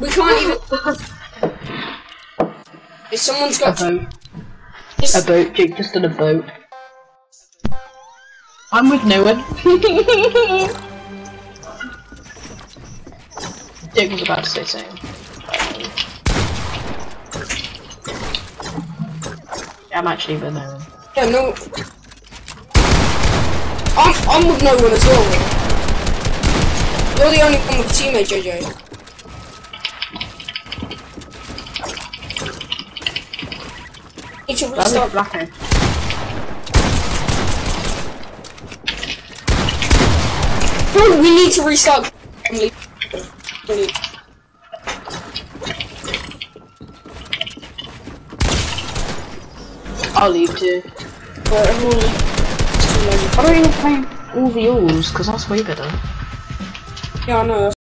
We can't even. If someone's got a boat. A boat, Jake just did a boat. I'm with no one. Jake was about to say something. Yeah, I'm actually with no one. Yeah, no. I'm with no one as well. You're the only one with a teammate, JJ. Need to restart. Bro, we need to restart. I'll leave too. But everyone. I don't even play all the alls because that's way better. Yeah, I know.